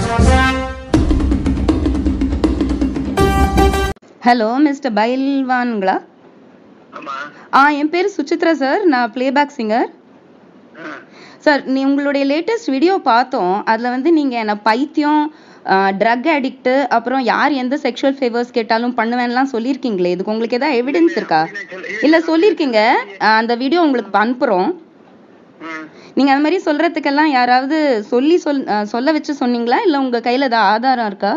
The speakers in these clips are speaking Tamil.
ஹலோ மிஸ்டர் பைல்வான்ங்களா? என் பேர் சுச்சித்ரா சார். நான் பிளேபேக் சிங்கர் சார். உங்களுடைய லேட்டஸ்ட் வீடியோ பார்த்தோம். அதில் வந்து நீங்கள் என்ன பைத்தியம், ட்ரக் அடிக்ட், அப்புறம் யார் எந்த செக்ஷுவல் ஃபேவர்ஸ் கேட்டாலும் பண்ணுவேன்லாம் சொல்லியிருக்கீங்களே. இதுக்கு உங்களுக்கு ஏதாவது எவிடன்ஸ் இருக்கா? இல்லை சொல்லியிருக்கீங்க, அந்த வீடியோ உங்களுக்கு அனுப்புகிறோம். நீங்கள் அந்த மாதிரி சொல்கிறதுக்கெல்லாம் யாராவது சொல்ல வச்சு சொன்னீங்களா, இல்லை உங்கள் கையில் ஏதாவது ஆதாரம் இருக்கா?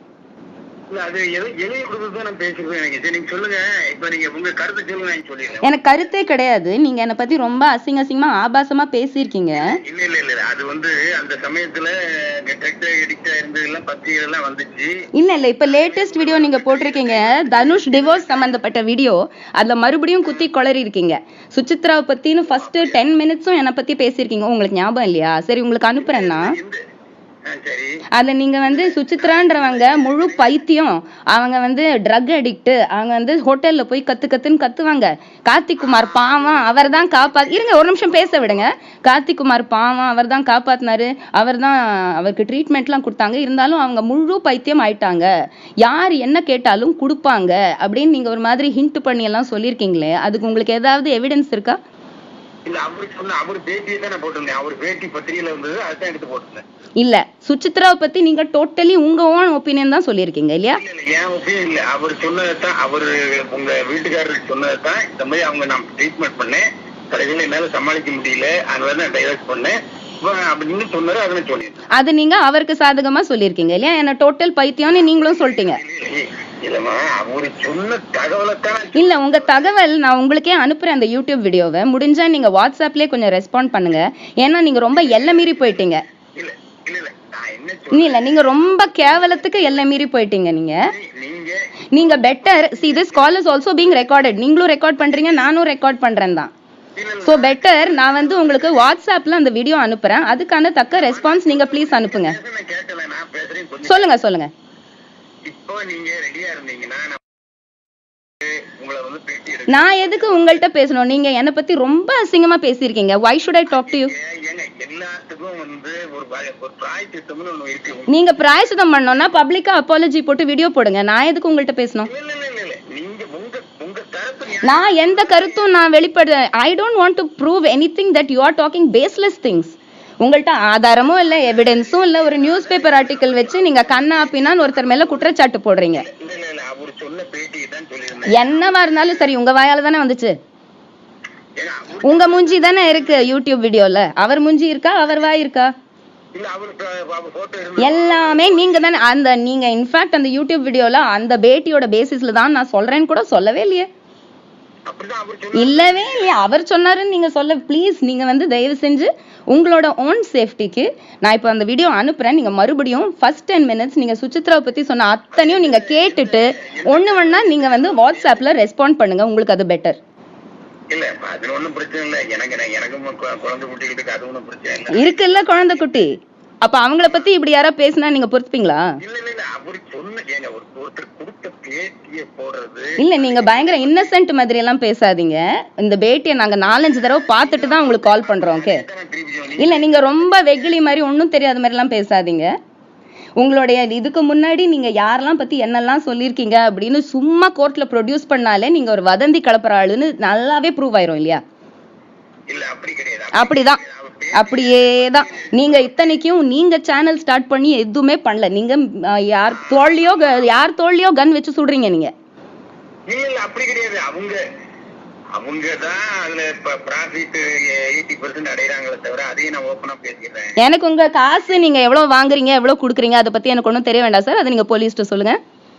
எனக்கு கருத்தே கிடையாது. நீங்க என்ன பத்தி ரொம்ப அசிங்கமா ஆபாசமா பேசியிருக்கீங்க. இல்ல இப்ப லேட்டஸ்ட் வீடியோ நீங்க போட்டிருக்கீங்க, தனுஷ் டிவோர்ஸ் சம்பந்தப்பட்ட வீடியோ. அதுல மறுபடியும் குத்தி கொளறி இருக்கீங்க. சுசித்ராவை பத்தின்னு ஃபர்ஸ்ட் 10 மினிட்ஸும் என்ன பத்தி பேசியிருக்கீங்க. உங்களுக்கு ஞாபகம் இல்லையா? சரி, உங்களுக்கு அனுப்புறேன்னா அதுல நீங்க வந்து சுசித்ரான்றவங்க முழு பைத்தியம், அவங்க வந்து ட்ரக் அடிக்ட், அவங்க வந்து ஹோட்டல்ல போய் கத்துன்னு கத்துவாங்க. கார்த்திக்குமார் பாவம், அவர் தான் இருங்க ஒரு நிமிஷம் பேச விடுங்க. கார்த்திக்குமார் பாவம், அவர் தான் காப்பாத்தினாரு, அவர் தான் அவருக்கு ட்ரீட்மெண்ட்லாம் கொடுத்தாங்க. இருந்தாலும் அவங்க முழு பைத்தியம் ஆயிட்டாங்க, யார் என்ன கேட்டாலும் கொடுப்பாங்க அப்படின்னு நீங்க ஒரு மாதிரி ஹிண்ட் பண்ணி எல்லாம் சொல்லியிருக்கீங்களே. அதுக்கு உங்களுக்கு ஏதாவது எவிடன்ஸ் இருக்கா? இல்ல, சுசித்ராவை பத்தி நீங்க டோட்டலி உங்க ஓன் ஒபினியன் தான் சொல்லிருக்கீங்க இல்லையா? அவர் சொன்னதான், அவரு உங்க வீட்டுக்காரருக்கு சொன்னதான் இந்த மாதிரி அவங்க நான் ட்ரீட்மெண்ட் பண்ணேன், கடைசியில என்னால சமாளிக்க முடியல, அதனால நான் டைவர்ஸ் பண்ணேன் அப்படின்னு சொன்னாரு. அதனை சொன்னேன். அது நீங்க அவருக்கு சாதகமா சொல்லிருக்கீங்க இல்லையா? என்ன டோட்டல் பைத்தியம்னு நீங்களும் சொல்லிட்டீங்க. இல்ல, உங்க தகவல் நான் உங்களுக்கே அனுப்புறேன் அந்த யூடியூப் வீடியோவை. முடிஞ்சா நீங்க வாட்ஸ்அப்லயே கொஞ்சம் ரெஸ்பாண்ட் பண்ணுங்க. ஏன்னா நீங்க ரொம்ப எல்லை மீறி போயிட்டீங்க. இல்ல, நீங்க ரொம்ப கேவலத்துக்கு எல்லை மீறி போயிட்டீங்க. நீங்க better see this call is also being recorded. நீங்களும் ரெக்கார்ட் பண்றீங்க, நானும் ரெக்கார்ட் பண்றேன் தான். சோ பெட்டர் நான் வந்து உங்களுக்கு வாட்ஸ்அப்ல அந்த வீடியோ அனுப்புறேன். அதுக்கான தக்க ரெஸ்பான்ஸ் நீங்க ப்ளீஸ் அனுப்புங்க. சொல்லுங்க. நான் எதுக்கு உங்கள்கிட்ட பேசணும்? நீங்க என்ன பத்தி ரொம்ப அசிங்கமா பேசியிருக்கீங்க. why should I talk to you? நீங்க பிராயசித்தம் பண்ணோம்னா பப்ளிக்கா அப்பாலஜி போட்டு வீடியோ போடுங்க. நான் எதுக்கு உங்கள்கிட்ட பேசணும்? நான் எந்த கருத்தும் நான் வெளிப்படுத்த I don't want to prove anything that you are talking baseless things. உங்கள்கிட்ட ஆதாரமும் இல்ல, எவிடன்ஸும் இல்ல. ஒரு நியூஸ் பேப்பர் ஆர்டிக்கல் வச்சு நீங்க கண்ணா பின்னான்னு ஒருத்தர் மேல குற்றச்சாட்டு போடுறீங்க. என்னவா இருந்தாலும் சரி, உங்க வாயால தானே வந்துச்சு. உங்க மூஞ்சி தானே இருக்கு யூடியூப் வீடியோல. அவர் மூஞ்சி இருக்கா, அவர் வாய் இருக்கா? எல்லாமே நீங்க தானே. நீங்க இன்ஃபேக்ட் அந்த யூடியூப் வீடியோல அந்த பேட்டியோட பேசிஸ்ல தான் நான் சொல்றேன்னு கூட சொல்லவே இல்லையே. இல்லவே இல்லையா? அவர் சொன்னாருன்னு நீங்க சொல்ல. ப்ளீஸ் நீங்க வந்து தயவு செஞ்சு உங்களோட ஓன் சேஃப்டிக்கு நான் இப்போ அந்த வீடியோ அனுப்புறேன். நீங்க மறுபடியும் ஃபர்ஸ்ட் 10 மினிட்ஸ் நீங்க சுசித்ராவை பத்தி சொன்ன அத்தனையும் நீங்க கேட்டுட்டு ஒண்ணா நீங்க வந்து வாட்ஸ்அப்ல ரெஸ்பாண்ட் பண்ணுங்க. உங்களுக்கு அது பெட்டர். இருக்குல்ல குழந்தை குட்டி. அப்ப அவங்கள பத்தி இப்படி யாரா பேசினா நீங்க பொறுத்துப்பீங்களா? இல்ல, நீங்க பயங்கர இன்னசென்ட் மாதிரி எல்லாம் பேசாதீங்க. இந்த பேட்டியை நாங்க 4-5 தடவை பார்த்துட்டு தான் உங்களுக்கு கால் பண்றோம். ஓகே? இல்ல, நீங்க ரொம்ப வெகுளி மாதிரி ஒன்னும் தெரியாத மாதிரி எல்லாம் பேசாதீங்க. உங்களுடைய இதுக்கு முன்னாடி நீங்க யாரெல்லாம் பத்தி என்னெல்லாம் சொல்லியிருக்கீங்க அப்படின்னு சும்மா கோர்ட்ல ப்ரொடியூஸ் பண்ணாலே நீங்க ஒரு வதந்தி கலப்புற ஆளுன்னு நல்லாவே ப்ரூவ் ஆயிரும் இல்லையா? அப்படிதான், அப்படியேதான். நீங்க இத்தனைக்கும் நீங்க சேனல் ஸ்டார்ட் பண்ணி எதுவுமே பண்ணல. நீங்க யார் தோல்லையோ கன் வச்சு சுடுறீங்க நீங்க. எனக்கு உங்க காசு நீங்க எவ்வளவு வாங்குறீங்க, எவ்வளவு குடுக்குறீங்க, அதை பத்தி எனக்கு ஒன்றும் தெரிய வேண்டாம் சார். அதை நீங்க போலீஸ்ட்ட சொல்லுங்க.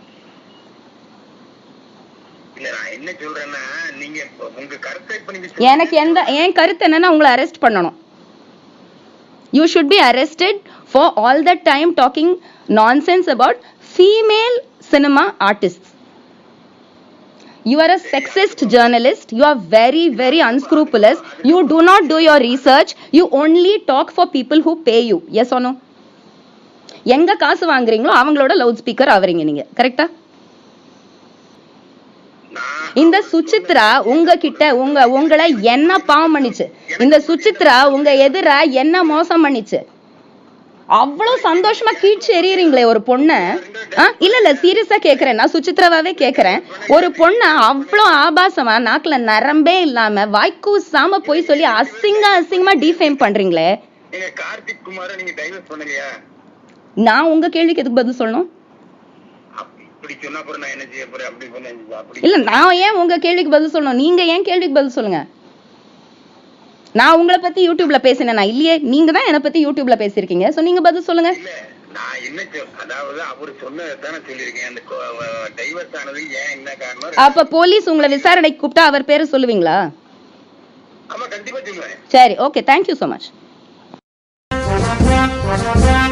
எனக்கு என் கருத்து என்னன்னா உங்களை அரெஸ்ட் பண்ணணும். You should be arrested for all the time talking nonsense about female cinema artists. You are a sexist journalist. You are very, very unscrupulous. You do not do your research. You only talk for people who pay you. Yes or no? எங்க காசு வாங்குறீங்களோ அவங்களோட லவுட் ஸ்பீக்கர் ஆவறீங்க நீங்க. கரெக்ட்டா? இந்த சுசித்ரா உங்ககிட்ட உங்களை என்ன பாவம் பண்ணிச்சு? இந்த சுசித்ரா உங்க எதிரா என்ன மோசம் பண்ணிச்சு? அவ்வளவு சந்தோஷமா கீழ்ச்சி எறியறீங்களே ஒரு பொண்ண. இல்ல சீரியஸா கேக்குறேன், நான் சுசித்ராவே கேக்குறேன். ஒரு பொண்ண அவ்வளவு ஆபாசமா நாக்குல நரம்பே இல்லாம வாய்க்கூசாம போய் சொல்லி அசிங்கமா டிஃபேம் பண்றீங்களே. கார்த்திக் குமார நீங்க டைவர்ஸ் பண்ணுங்கயா. நான் உங்க கேள்விக்கு எதுக்கு பதில் சொல்லணும்? இல்ல நான் ஏன் உங்க கேள்விக்கு பதில் சொல்லணும்? நீங்க ஏன் கேள்விக்கு பதில் சொல்லுங்க. நான் உங்களை பத்தி யூடியூப்ல பேசினேன் இல்லையே, நீங்க தான் என்ன பத்தி யூடியூப்ல பேசிருக்கீங்க. சோ நீங்க பதில் சொல்லுங்க. நான் என்ன அதாவது அவர் சொன்னதான் சொல்லிருக்கேன். அந்த டைவர்ஸ் ஆனது ஏன் என்ன காரணம்? அப்ப போலீஸ் உங்களை விசாரணைக்கு கூப்பிட்டா அவர் பேரை சொல்லுவீங்களா? ஆமா கண்டிப்பா சொல்லுவேன். சரி, ஓகே, தேங்க்யூ so much.